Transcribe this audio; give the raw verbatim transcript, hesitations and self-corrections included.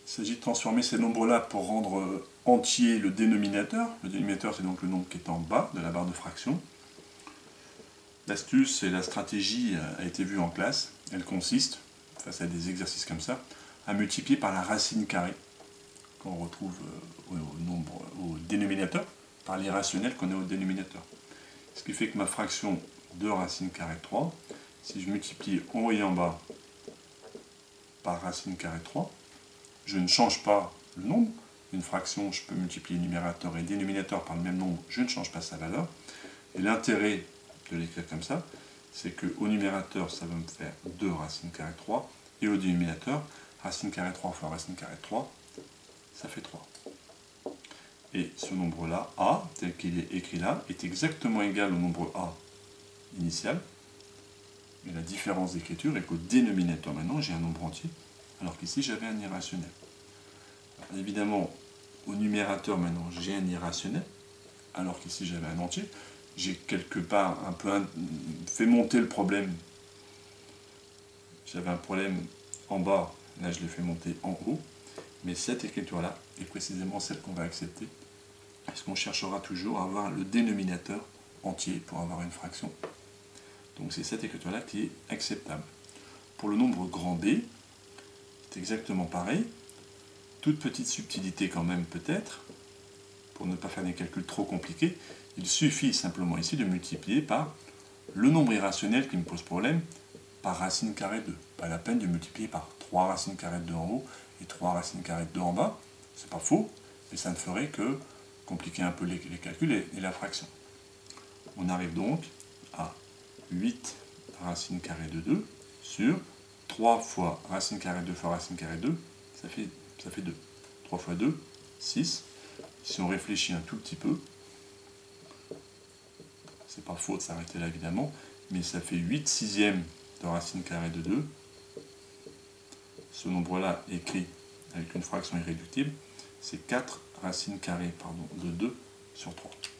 Il s'agit de transformer ces nombres-là pour rendre entier le dénominateur. Le dénominateur, c'est donc le nombre qui est en bas de la barre de fraction. L'astuce et la stratégie a été vue en classe. Elle consiste, face à des exercices comme ça, à multiplier par la racine carrée qu'on retrouve au, nombre, au dénominateur, par l'irrationnel qu'on a au dénominateur. Ce qui fait que ma fraction deux racine carrée de trois, si je multiplie en haut et en bas par racine carrée de trois, je ne change pas le nombre. Une fraction, je peux multiplier numérateur et dénominateur par le même nombre, je ne change pas sa valeur. Et l'intérêt de l'écrire comme ça, c'est qu'au numérateur, ça va me faire deux racine carrée de trois, et au dénominateur, racine carrée de trois fois racine carrée de trois, ça fait trois. Et ce nombre-là, A, tel qu'il est écrit là, est exactement égal au nombre A initial. Mais la différence d'écriture est qu'au dénominateur, maintenant, j'ai un nombre entier, alors qu'ici, j'avais un irrationnel. Alors, évidemment, au numérateur, maintenant, j'ai un irrationnel, alors qu'ici, j'avais un entier. J'ai quelque part un peu un, fait monter le problème. J'avais un problème en bas, là, je l'ai fait monter en haut. Mais cette écriture-là est précisément celle qu'on va accepter, parce qu'on cherchera toujours à avoir le dénominateur entier pour avoir une fraction. Donc c'est cette écriture-là qui est acceptable. Pour le nombre grand B, c'est exactement pareil. Toute petite subtilité quand même peut-être, pour ne pas faire des calculs trop compliqués, il suffit simplement ici de multiplier par le nombre irrationnel qui me pose problème, par racine carrée de deux. Pas la peine de multiplier par trois racines carrées de deux en haut et trois racines carrées de deux en bas. C'est pas faux, mais ça ne ferait que compliquer un peu les, les calculs et, et la fraction. On arrive donc à huit racine carrée de deux sur trois fois racine carrée de deux fois racine carrée de deux, ça fait, ça fait deux. trois fois deux, six. Si on réfléchit un tout petit peu, c'est pas faux de s'arrêter là évidemment, mais ça fait huit sixièmes de racine carrée de deux. Ce nombre-là écrit avec une fraction irréductible, c'est quatre racines carrées pardon, de deux sur trois.